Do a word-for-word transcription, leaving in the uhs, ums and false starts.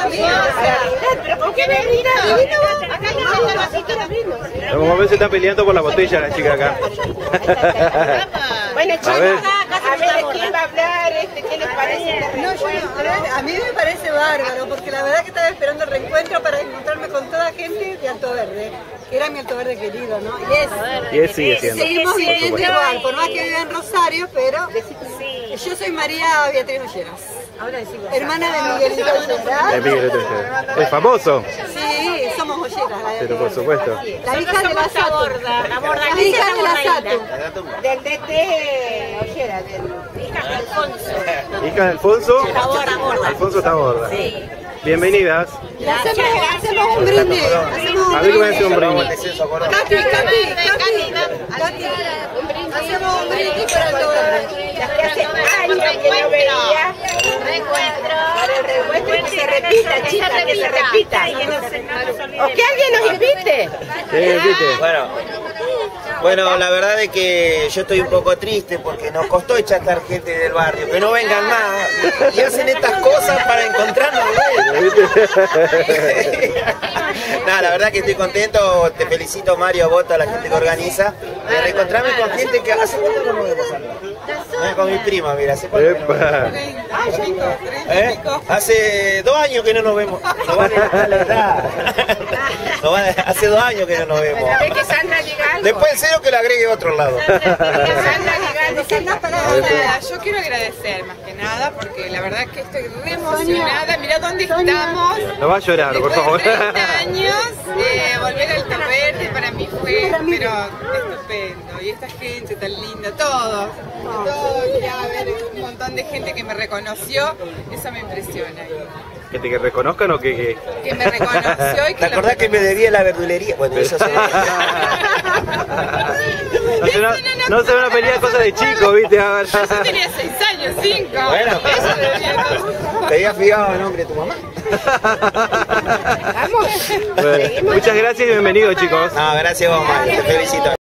¿Pero por qué me gritan? Acá no el vasito de vino. Como ven, se están peleando por la botella la chica acá. Bueno, chicos, a ver, a ver, ¿quién va a hablar? Este, ¿qué les parece? No, yo no, a mí me parece bárbaro, porque la verdad que estaba esperando el reencuentro para encontrarme con toda gente de Alto Verde, que era mi Alto Verde querido, ¿no? Y es, y es sigue siendo. Seguimos viviendo igual, por más que viva en Rosario, pero yo soy María Beatriz Olleras, hermana de Miguelito Olleras. Es Miguelito Olleras. Es famoso. Sí, somos Olleras. Pero por supuesto. La hija de la Sato. La hija de la Sato. Del D T Olleras, del hija de Alfonso. Hija de Alfonso. Está borda, borda. Alfonso está borda. Sí. Bienvenidas. Hacemos, hacemos un brindis. A ver, voy a hacer un brindis. Cati, Cati, Cati, Cati. Hacemos un brindis para Alto Verde. Las que hace años que no veía. Reencuentro. Para el reencuentro y que se repita, chicas, que se repita. O que alguien nos invite. ¿Qué invite? Bueno, bueno, la verdad es que yo estoy un poco triste porque nos costó echar gente del barrio, que no vengan más y hacen estas cosas para encontrarnos. Nada, la verdad que estoy contento, te felicito Mario, a vos, a la gente que organiza, de reencontrarme con gente que hace cuánto no nos vemos hablar. Con mi prima, mira, hace cuánto no nos vemos. ¿Eh? Hace dos años que no nos vemos. Nos van a dar la edad. Nos van a... Hace dos años que no nos vemos. ¿Sabés que Sandra llega algo? Después en serio que le agregue otro lado. Sandra llega algo. Nada, yo quiero agradecer más que nada porque la verdad que estoy re emocionada. Mirá dónde estamos. No va a llorar, por favor. Después de treinta años, eh, volver al Alto Verde para mí fue pero estupendo. Y esta gente tan linda, todos. Todo, mirá, a ver, un montón de gente que me reconoció, eso me impresiona. ¿Que te que reconozcan o que...? que... Que me reconoció y que... ¿Te acordás que me debía la verdulería? Bueno, eso sí. No se, no, no se van a pelear cosas de chico, viste. Yo tenía seis años, cinco. Bueno, eso debería todo. ¿Te habías fijado el nombre de tu mamá? Bueno, muchas gracias y bienvenidos, chicos. No, gracias a vos, Mario. Te felicito.